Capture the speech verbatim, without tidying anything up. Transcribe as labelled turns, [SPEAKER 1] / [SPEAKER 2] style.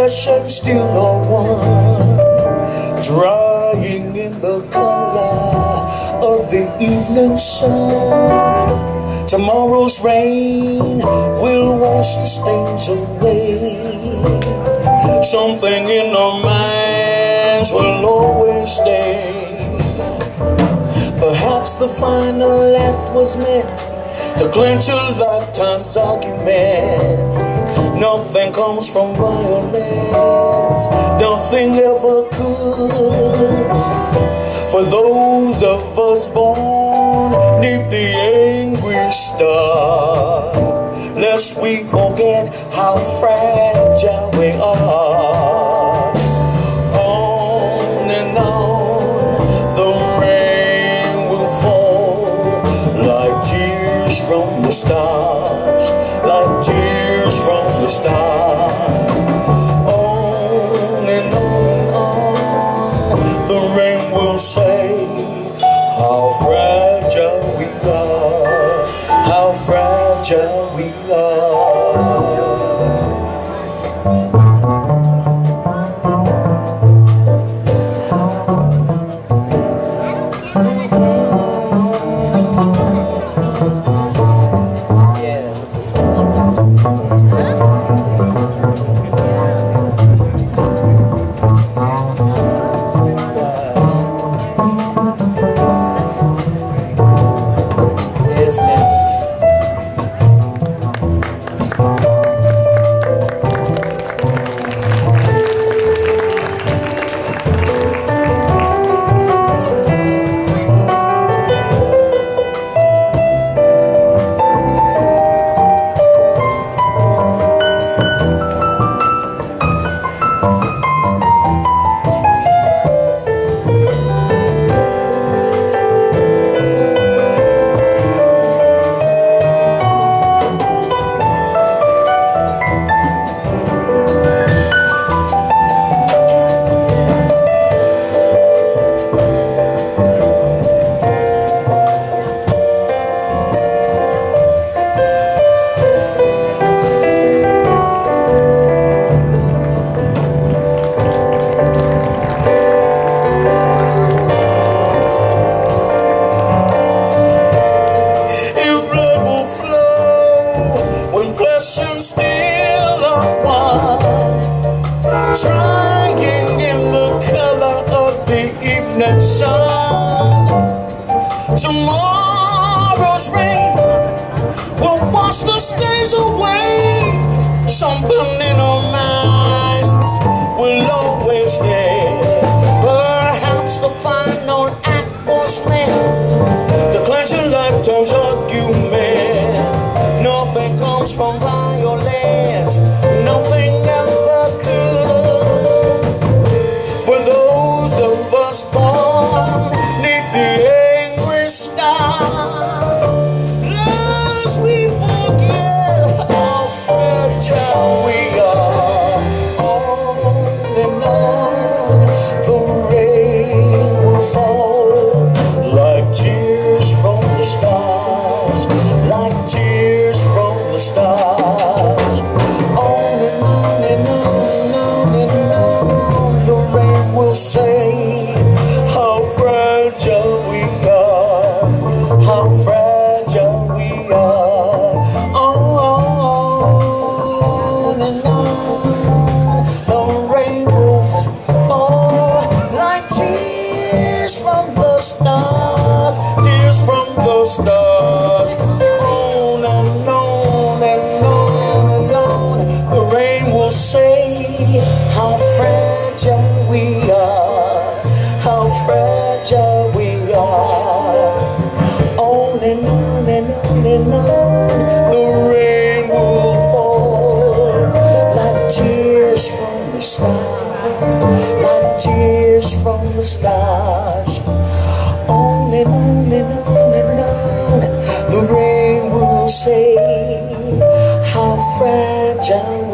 [SPEAKER 1] flesh and still are one, drying in the color of the evening sun. Tomorrow's rain will wash the stains away. Something in our minds will always stay. Perhaps the final act was meant to clinch a lifetime's argument. Nothing comes from violence, nothing ever could. For those of us born neath the angry star, lest we forget how fragile we are. On and on the rain will fall like tears from the stars, like tears from the stars. On and on and on the rain will say how fragile we are, how fragile we are. Trying in the color of the evening sun. Tomorrow's rain will wash the stains away. Something in our minds will always stay. Perhaps the final act was meant to clench a lifetime's argument. Nothing comes from violence, nothing ever could. For those of us born neath the angry star, lest we forget how fragile we are. On and on the rain will fall like tears from the stars, like tears from the stars. On and on and on and on the rain will say how fragile we are, how fragile we are. On and on the rain will fall like tears from the stars, tears from the stars. On and on and on and on the rain will say how fragile we are, how fragile we are. On and on and on and on the rain will fall like tears from the stars, like tears from the stars. On and on and on and on the rain will say how fragile